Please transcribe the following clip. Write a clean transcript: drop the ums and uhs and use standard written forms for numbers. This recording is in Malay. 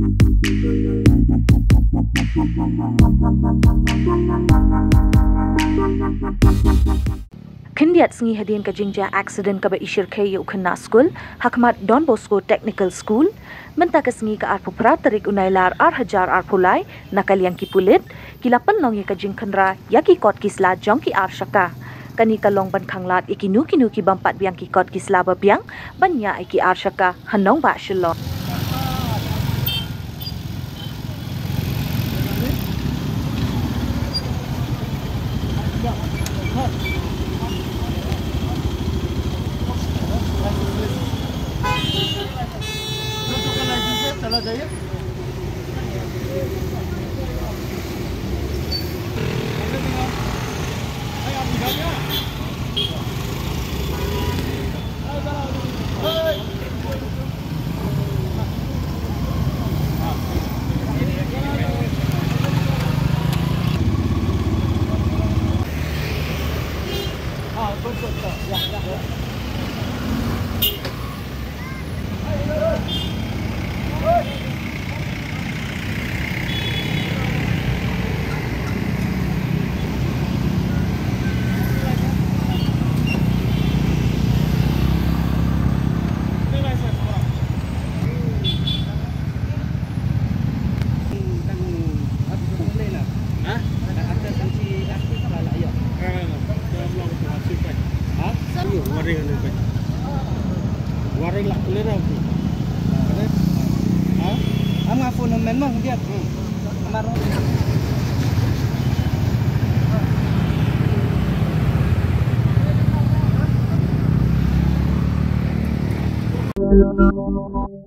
Khyndiat sngi hadien ka jingjia accident kaba ishykhei khynnah skul khmat Donbosco technical school mynta ka sngi ka arpu tarik nailar hajar arpulai nakal yang ki pulit kila pynlong ka Jingkhynra yaki kot ki Sla Jong ki Arshaka kani kalong ban khanglad ikinu ki bampat biang ki kot ki Sla biang ban ñiah ki Arshaka nongbah Shillong. Waring lah kelera tu. Am ngafun memang dia. Kamaron.